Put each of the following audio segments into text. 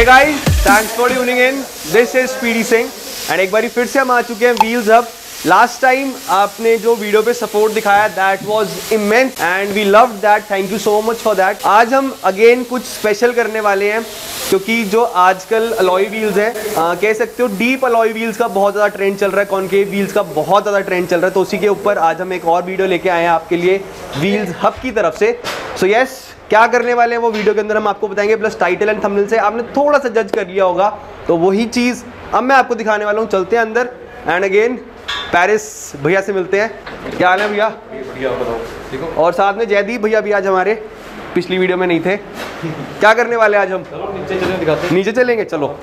Hey guys, thanks for tuning in. This is PD Singh and एक बारी फिर से हम आ चुके हैं व्हील्स हब। लास्ट टाइम आपने जो वीडियो पे सपोर्ट दिखाया that was immense and we loved that, thank you so much for that. आज हम अगेन कुछ स्पेशल करने वाले हैं क्योंकि जो आजकल अलॉय व्हील्स है कह सकते हो डीप अलॉय व्हील्स का बहुत ज़्यादा ट्रेंड चल रहा है, कॉनकेव व्हील्स का बहुत ज़्यादा ट्रेंड चल रहा है, तो उसी के ऊपर आज हम एक और वीडियो लेके आए हैं आपके लिए व्हील्स हब की तरफ से। सो यस, क्या करने वाले हैं वो वीडियो के अंदर हम आपको बताएंगे, प्लस टाइटल एंड थंबनेल से आपने थोड़ा सा जज कर लिया होगा, तो वही चीज़ अब मैं आपको दिखाने वाला हूँ। चलते हैं अंदर एंड अगेन पेरिस भैया से मिलते हैं। क्या हाल है भैया? बढ़िया, बताओ। देखो, और साथ में जयदीप भैया भी आज हमारे पिछली वीडियो में नहीं थे। क्या करने वाले आज हम? चलो नीचे चलें, दिखाते हैं। नीचे चलेंगे, चलो।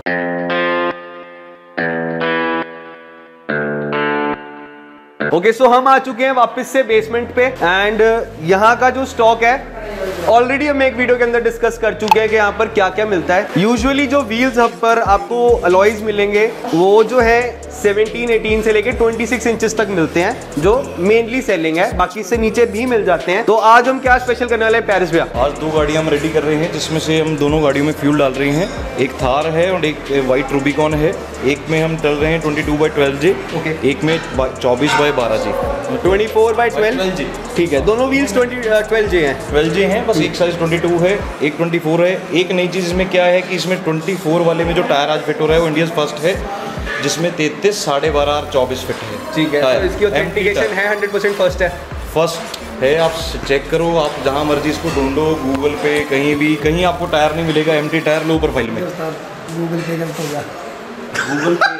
ओके सो हम आ चुके हैं वापस से बेसमेंट पे एंड यहाँ का जो स्टॉक है ऑलरेडी हम एक वीडियो के अंदर डिस्कस कर चुके हैं कि यहाँ पर क्या क्या मिलता है। यूजुअली जो व्हील्स हब पर आपको अलॉयज मिलेंगे वो जो है 17-18 से लेके 26 इंचेस तक मिलते हैं, जो मेनली सेलिंग है, बाकी से नीचे भी मिल जाते हैं। तो आज हम क्या स्पेशल करने वाले हैं पेरिस भैया? आज दो गाड़ियाँ हम रेडी कर रहे हैं जिसमें से हम दोनों गाड़ियों में फ्यूल डाल रहे हैं। एक थार है और एक वाइट रूबिकॉन है। एक में हम चल रहे हैं 22/12J, एक में 24/12J। 24/12 ठीक है, दोनों व्हील्स 12J हैं। 12J हैं, बस एक साइज 22 है, एक 24 है। एक नई चीज़ इसमें क्या है कि इसमें 24 वाले में जो टायर आज फिट हो रहा है वो इंडिया फर्स्ट है, जिसमें 33, 12.5 और 24 फिट है। ठीक है, तो इसकी ऑथेंटिकेशन है 100% फर्स्ट है। फर्स्ट है, आप चेक करो, आप जहाँ मर्जी इसको ढूंढो गूगल पे, कहीं भी, कहीं आपको टायर नहीं मिलेगा एम्प्टी टायर लो प्रोफाइल में। गूगल पे गलत हो गया। गूगल पे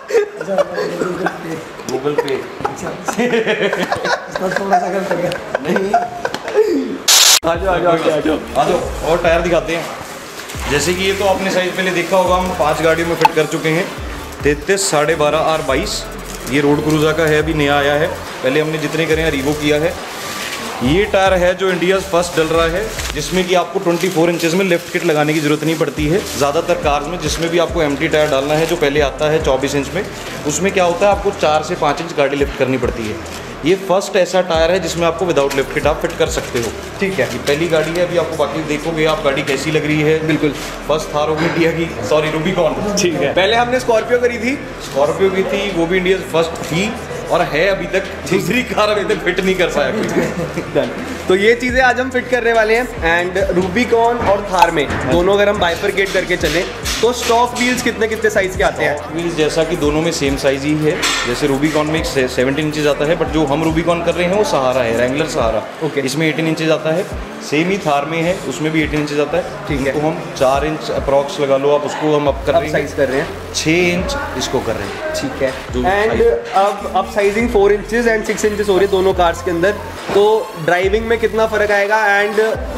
गूगल पे थोड़ा सा गलत हो गया। नहीं, आ जाओ और टायर दिखाते हैं। जैसे कि ये तो आपने साइज पहले देखा होगा, हम 5 गाड़ियों में फिट कर चुके हैं। 33, 12.5 और 22। ये रोड क्रूज़ा का है, अभी नया आया है, पहले हमने जितने करे हैं रिवो किया है। ये टायर है जो इंडिया फर्स्ट डल रहा है, जिसमें कि आपको 24 इंचेस में लेफ्ट किट लगाने की ज़रूरत नहीं पड़ती है। ज़्यादातर कार्स में जिसमें भी आपको एम्प्टी टायर डालना है, जो पहले आता है 24 इंच में, उसमें क्या होता है आपको 4 से 5 इंच गाड़ी लिफ्ट करनी पड़ती है। ये फर्स्ट ऐसा टायर है जिसमें आपको विदाउट लिफ्ट किट आप फिट कर सकते हो। ठीक है, ये पहली गाड़ी है, अभी आपको बाकी देखोगे आप गाड़ी कैसी लग रही है। बिल्कुल फर्स्ट थार होगी इंडिया की, सॉरी रूबिकॉन। ठीक है, पहले हमने स्कॉर्पियो करी थी, स्कॉर्पियो की थी, वो भी इंडिया फर्स्ट थी और है अभी तक। दूसरी कार अभी तक फिट नहीं कर पाया कोई। तो ये चीज़ें आज हम फिट करने वाले हैं। एंड रूबिकॉन और थार में दोनों अगर हम बाइफरकेट करके चलें तो स्टॉक व्हील्स कितने कितने साइज के आते हैं? व्हील्स जैसा कि दोनों में सेम साइज ही है। जैसे रूबिकॉन में 17 इंचेस आता है, बट जो हम रूबिकॉन कर रहे हैं वो सहारा है, रैंगलर सहारा। ओके, इसमें 18 इंचेस आता है। सेम ही थार में है, उसमें भी 18 इंचेस आता है। ठीक है, तो हम 4 इंच अप्रॉक्स लगा लो आप, उसको हम अप कर रहे हैं, साइज कर रहे हैं। 6 इंच इसको कर रहे हैं। ठीक है, एंड अब साइजिंग 4 इंचेस एंड 6 इंचेस हो रही है दोनों कार्स के अंदर। तो ड्राइविंग में कितना फ़र्क आएगा? एंड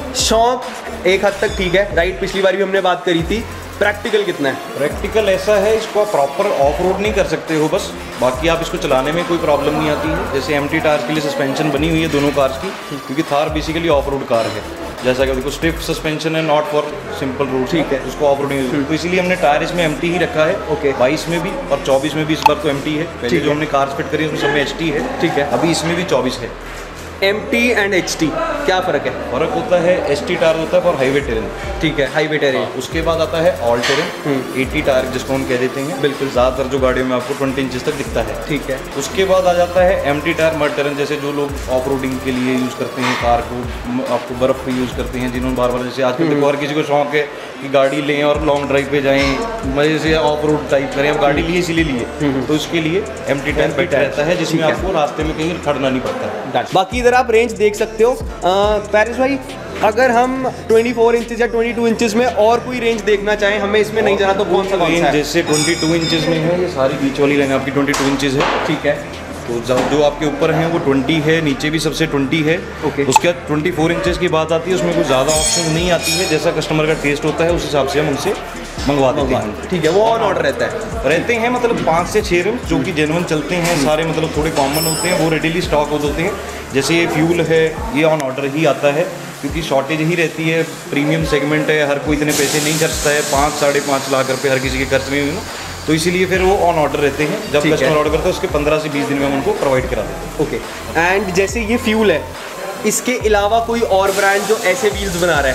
शौक एक हद तक ठीक है, राइट? पिछली बार भी हमने बात करी थी। प्रैक्टिकल कितना है? प्रैक्टिकल ऐसा है, इसको आप प्रॉपर ऑफ रोड नहीं कर सकते हो बस, बाकी आप इसको चलाने में कोई प्रॉब्लम नहीं आती है। जैसे एम्प्टी टायर के लिए सस्पेंशन बनी हुई है दोनों कार्स की, क्योंकि Thar basically off road car है। जैसा कि देखो स्टिफ सस्पेंशन है, नॉट फॉर सिंपल रोड। ठीक है, उसको ऑफ रोडिंग, तो इसीलिए हमने टायर इसमें एम्प्टी ही रखा है। ओके, 22 में भी और 24 में भी इस बार तो एम्प्टी है। पहले जो हमने कार्स फिट करी उसमें सब में HT है। ठीक है, अभी इसमें भी 24 है। MT एंड HT क्या फ़र्क है? फ़र्क होता है, ST टायर होता है फॉर हाईवे टेरेन। ठीक है, हाईवे टेरेन। उसके बाद आता है ऑल टेरेन, 80 टायर जिसको हम कह देते हैं। बिल्कुल, ज़्यादातर जो गाड़ियों में आपको 20 इंचेस तक दिखता है। ठीक है, उसके बाद आ जाता है एम्प्टी टायर मड टेरेन, जैसे जो लोग ऑफ रोडिंग के लिए यूज़ करते हैं कार को, आपको बर्फ़ पे यूज़ करते हैं, जिन्होंने बार बार, जैसे आजकल देखो और किसी को शौक है कि गाड़ी लें और लॉन्ग ड्राइव पे जाएं, मज़े से ऑफ रोड टाइप करें, अब गाड़ी लिए इसीलिए लिए, तो उसके लिए एम्प्टी टायर बेटर रहता है, जिसमें आपको रास्ते में कहीं खड़ना नहीं पड़ता। बाकी इधर आप रेंज देख सकते हो। पेरिस भाई, अगर हम 24 इंचेस या 22 इंचेस में और कोई रेंज देखना चाहें, हमें इसमें नहीं जाना, तो कौन सा रेंज? जैसे 22 इंचेस में है, ये सारी बीच वाली लाइन आपकी 22 इंचेस है। ठीक है, तो जो आपके ऊपर हैं वो 20 है, नीचे भी सबसे 20 है। ओके, उसके बाद 24 इंचेस की बात आती है, उसमें कुछ ज़्यादा ऑप्शन नहीं आती है, जैसा कस्टमर का टेस्ट होता है उस हिसाब से हम उनसे मंगवा देते हैं। ठीक है, वो ऑन ऑर्डर रहते हैं मतलब 5 से 6 रिम्स जो कि जेन्युइन चलते हैं सारे, मतलब थोड़े कॉमन होते हैं, वो रेडीली स्टॉक होते हैं। जैसे ये फ्यूल है, ये ऑन ऑर्डर ही आता है क्योंकि शॉर्टेज ही रहती है, प्रीमियम सेगमेंट है, हर कोई इतने पैसे नहीं खर्चता है, 5-5.5 लाख रुपए हर किसी के खर्च में हुए, तो इसीलिए फिर वो ऑन ऑर्डर रहते हैं। जब कस्टमर ऑर्डर करता है उसके 15 से 20 दिन में हम उनको प्रोवाइड करा देते हैं। ओके, एंड जैसे ये फ्यूल है, इसके अलावा कोई और ब्रांड जो ऐसे व्हील्स बना रहा है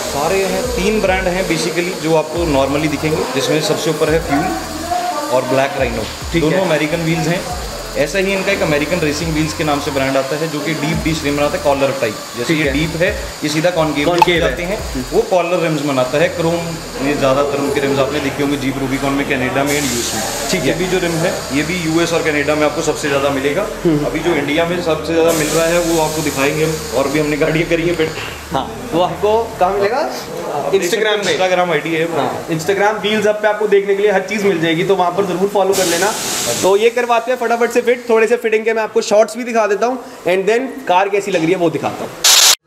सारे हैं, 3 ब्रांड हैं बेसिकली जो आपको नॉर्मली दिखेंगे, जिसमें सबसे ऊपर है फ्यूल और ब्लैक राइनो। दोनों अमेरिकन व्हील्स हैं। ऐसा ही इनका एक अमेरिकन रेसिंग व्हील्स के नाम से ब्रांड आता है, जो कि डीप डिश रिम बनाता है, कॉलर टाइप। जैसे ये डीप है, ये सीधा कॉनकेव जाते हैं, वो कॉलर रिम्स बनाता है। क्रोम में ज़्यादातर उनके रिम्स आपने देखे होंगे जीप रूबिकॉन में, कनाडा में एंड यूएस में। ठीक है, ये भी जो रिम है ये भी यूएस और कनाडा में आपको सबसे ज़्यादा मिलेगा। अभी जो इंडिया में सबसे ज़्यादा मिल रहा है वो आपको दिखाएंगे हम, और भी हमने गाड़ियाँ करी है फिर। हाँ, वो आपको कहाँ मिलेगा? इंस्टाग्राम पे। इंस्टाग्राम आईडी है, इंस्टाग्राम व्हील्स अप पे आपको देखने के लिए हर चीज़ मिल जाएगी, तो वहाँ पर जरूर फॉलो कर लेना। तो ये करवाते हैं फटाफट से फिट। थोड़े से फिटिंग के मैं आपको शॉर्ट्स भी दिखा देता हूँ, एंड देन कार कैसी लग रही है वो दिखाता हूँ।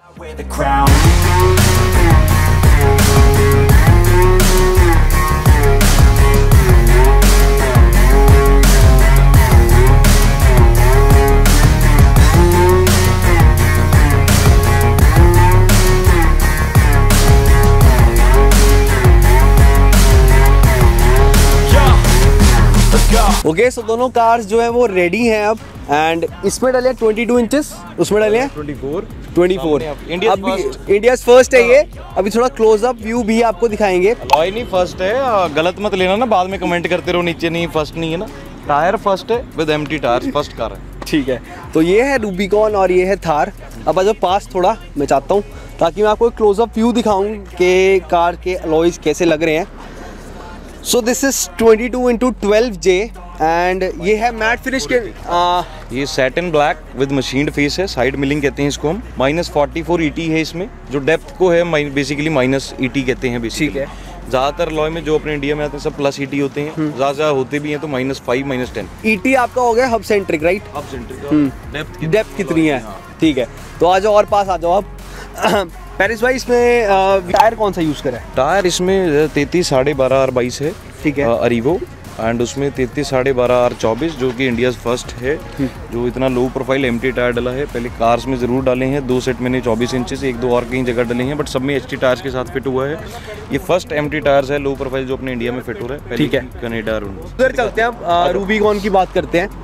ओके, सो दोनों कार्स जो है वो रेडी हैं अब, एंड इसमें डाले 22 इंचेस, उसमें डाले 24। इंडिया फर्स्ट है ये। अभी थोड़ा क्लोजअप व्यू भी आपको दिखाएंगे। अलॉय नहीं फर्स्ट है, गलत मत लेना ना, बाद में कमेंट करते रहो नीचे नहीं फर्स्ट नहीं है ना। टायर फर्स्ट है with empty tyres, first car है। ठीक है, तो ये है रूबिकॉन और ये है थार। अब आ जाओ पास थोड़ा, मैं चाहता हूँ ताकि मैं आपको एक क्लोजअप व्यू दिखाऊँ कि कार के अलॉयज कैसे लग रहे हैं। So this is 22x12J and ये है मैट फिनिश के। ये satin black with machined face है, साइड मिलिंग कहते हैं इसको हम। -44 ET है इसमें, जो डेप्थ को है बेसिकली -ET कहते हैं बेसिकली। ठीक है, ज़्यादातर लॉय में जो अपने इंडिया में आते हैं सब +ET होते हैं, ज़्यादा होते भी हैं तो -5 -10। ET आपका हो गया hub centric, right? Hub centric. Depth कितनी है? ठीक है, तो आ जाओ और पास आ जाओ आप। पेरिस भाई, इसमें टायर कौन सा यूज़ करा है? टायर इसमें 33 12.5 R22 है। ठीक है, अरीवो, एंड उसमें 33 12.5 R24 जो कि इंडिया फर्स्ट है, जो इतना लो प्रोफाइल एम्प्टी टायर डाला है। पहले कार्स में ज़रूर डाले हैं, 2 सेट मैंने 24 इंचेस, 1-2 और कहीं जगह डाले हैं, बट सब में HT टायर्स के साथ फिट हुआ है। ये फर्स्ट एम्प्टी टायर्स है लो प्रोफाइल जो अपने इंडिया में फिट हो रहा है। ठीक है, कनाडा। उधर चलते हैं अब, रूबिकॉन की बात करते हैं।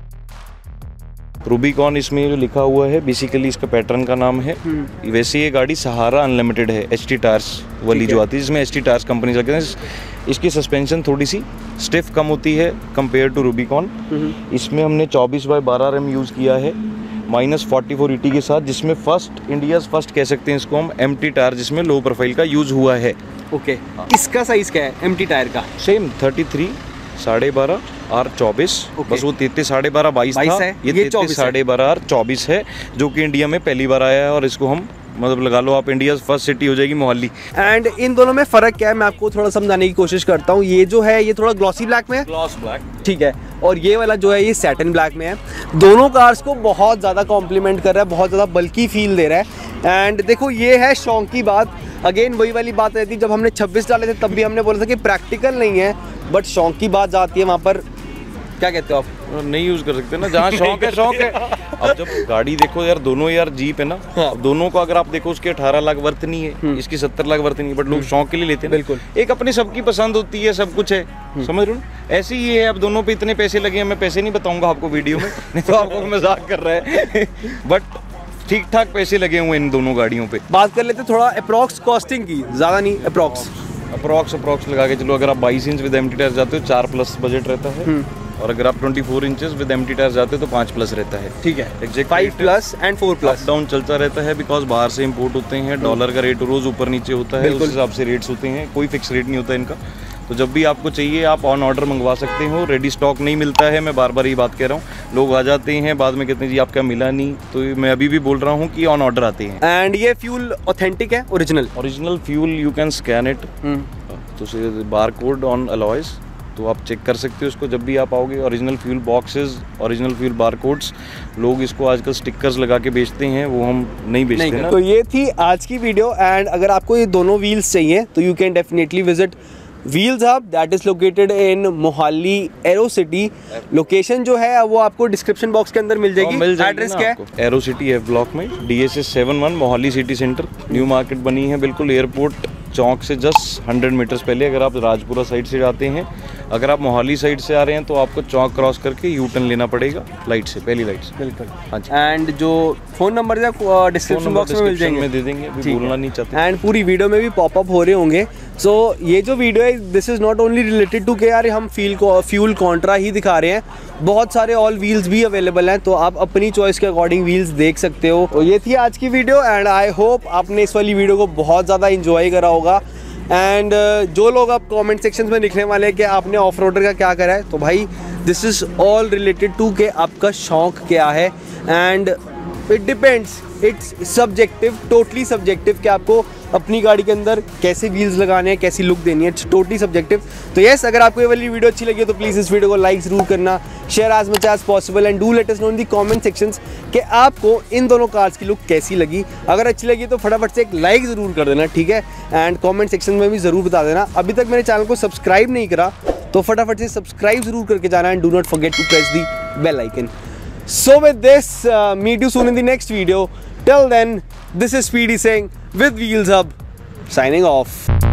रूबिकॉन इसमें जो लिखा हुआ है बेसिकली इसका पैटर्न का नाम है। वैसे ये गाड़ी सहारा अनलिमिटेड है, HT टायर्स वाली जो आती है, जिसमें HT टायर्स कंपनी लगते हैं। इसकी सस्पेंशन थोड़ी सी स्टिफ कम होती है कंपेयर टू रूबिकॉन। इसमें हमने 24/12 RM यूज़ किया है, -44 ET के साथ, जिसमें इंडिया फर्स्ट कह सकते हैं इसको हम, एम्प्टी टायर जिसमें लो प्रोफाइल का यूज़ हुआ है। ओके, इसका साइज़ क्या है एम्प्टी टायर का? Same 33 12.5 R24। बस वो 33 12.5 22 था, ये 33 12.5 R24 है, जो कि इंडिया में पहली बार आया है। और इसको हम मतलब लगा लो आप इंडिया फर्स्ट सिटी हो जाएगी मोहाली। एंड इन दोनों में फ़र्क क्या है मैं आपको थोड़ा समझाने की कोशिश करता हूँ। ये जो है ये थोड़ा ग्लॉसी ब्लैक में है, ग्लॉस ब्लैक, ठीक है, और ये वाला जो है ये सैटिन ब्लैक में है। दोनों कार्स को बहुत ज़्यादा कॉम्प्लीमेंट कर रहा है, बहुत ज़्यादा बल्कि फील दे रहा है। एंड देखो ये है शौक की बात, अगेन वही वाली बात रहती है, जब हमने 26 डाले थे तब भी हमने बोला था कि प्रैक्टिकल नहीं है, बट शौक की बात जाती है वहाँ पर। क्या कहते हो आप? नहीं यूज़ कर सकते ना, जहाँ शौक है शौक है। अब जब गाड़ी देखो यार, दोनों यार जीप है ना, दोनों को अगर आप देखो उसके 18 लाख वर्थ नहीं है, इसकी 70 लाख वर्थ नहीं है, बट लोग शौक के लिए लेते हैं। बिल्कुल, एक अपनी सबकी पसंद होती है, सब कुछ है, समझ रहे हो। ऐसे ही है, अब दोनों पे इतने पैसे लगे हैं, मैं पैसे नहीं बताऊंगा आपको वीडियो में, नहीं तो आपको मजाक कर रहा है, बट ठीक ठाक पैसे लगे हुए इन दोनों गाड़ियों पे। बात कर लेते थोड़ा अप्रॉक्स कॉस्टिंग की, ज़्यादा नहीं, अप्रॉक्स लगा के चलो। अगर आप 22 इंच विद एम्प्टी टायर जाते हो 4+ बजट रहता है, और अगर आप 24 इंचेस विद एम्प्टी टायर जाते हो तो 5+ रहता है। ठीक है, एग्जैक्ट 5+ एंड 4+। डाउन चलता रहता है, बिकॉज बाहर से इंपोर्ट होते हैं, डॉलर का रेट रोज ऊपर नीचे होता है, उस हिसाब से रेट्स होते हैं, कोई फिक्स रेट नहीं होता इनका। तो जब भी आपको चाहिए आप ऑन ऑर्डर मंगवा सकते हो, रेडी स्टॉक नहीं मिलता है, मैं बार बार ये बात कह रहा हूँ। लोग आ जाते हैं बाद में कहते हैं जी आपका मिला नहीं, तो मैं अभी भी बोल रहा हूँ कि ऑन ऑर्डर आते हैं। एंड ये फ्यूल ऑथेंटिक है, original Fuel, you can scan it, तो बार कोड ऑन अलॉयज, तो आप चेक कर सकते हो उसको जब भी आप आओगे। Original Fuel boxes, original Fuel bar codes, लोग इसको आजकल स्टिकर्स लगा के बेचते हैं, वो हम नहीं बेचते ना। तो ये थी आज की वीडियो, एंड अगर आपको ये दोनों व्हील्स चाहिए तो you can definitely visit Wheels Hub, that is located in Mohali Aero City. Location जो है वो आपको डिस्क्रिप्शन बॉक्स के अंदर मिल जाएगी। एड्रेस क्या है? एरो सिटी F ब्लॉक में, DSS 71 Mohali city centre, new market बनी है बिल्कुल एयरपोर्ट चौक से जस्ट 100 मीटर्स पहले। अगर आप राजपुरा साइड से जाते हैं अगर आप मोहाली साइड से आ रहे हैं तो आपको चौक क्रॉस करके यू टर्न लेना पड़ेगा लाइट से, पहली लाइट से। बिल्कुल। हाँ जी। एंड जो फ़ोन नंबर है डिस्क्रिप्शन बॉक्स में मिल जाएंगे, में दे देंगे, अभी बोलना नहीं चाहते। एंड पूरी वीडियो में भी पॉपअप हो रहे होंगे। सो ये जो वीडियो है this is not only related to के यार हम फ्यूल कॉन्ट्रा ही दिखा रहे हैं, बहुत सारे ऑल व्हील्स भी अवेलेबल हैं, तो आप अपनी चॉइस के अकॉर्डिंग व्हील्स देख सकते हो। तो ये थी आज की वीडियो एंड आई होप आपने इस वाली वीडियो को बहुत ज़्यादा इंजॉय करा होगा। एंड जो लोग आप कमेंट सेक्शन में लिखने वाले हैं कि आपने ऑफ रोडर का क्या करा है, तो भाई this is all related to कि आपका शौक़ क्या है। And it depends, it's subjective, totally subjective कि आपको अपनी गाड़ी के अंदर कैसे व्हील्स लगाने हैं, कैसी लुक देनी है, इट्स टोटली सब्जेक्टिव। तो यस, अगर आपको ये वाली वीडियो अच्छी लगी हो तो प्लीज़ इस वीडियो को लाइक ज़रूर करना, share as much as possible and do let us know in the comment sections कि आपको इन दोनों कार्स की लुक कैसी लगी। अगर अच्छी लगी तो फटाफट से एक लाइक ज़रूर कर देना, ठीक है, एंड कॉमेंट सेक्शन में भी ज़रूर बता देना। अभी तक मेरे चैनल को सब्सक्राइब नहीं करा तो फटाफट से सब्सक्राइब ज़रूर करके जाना and do not forget to press the bell icon. So with this, meet you soon in the next video. Till then, this is Speedy Singh with Wheels Hub, signing off.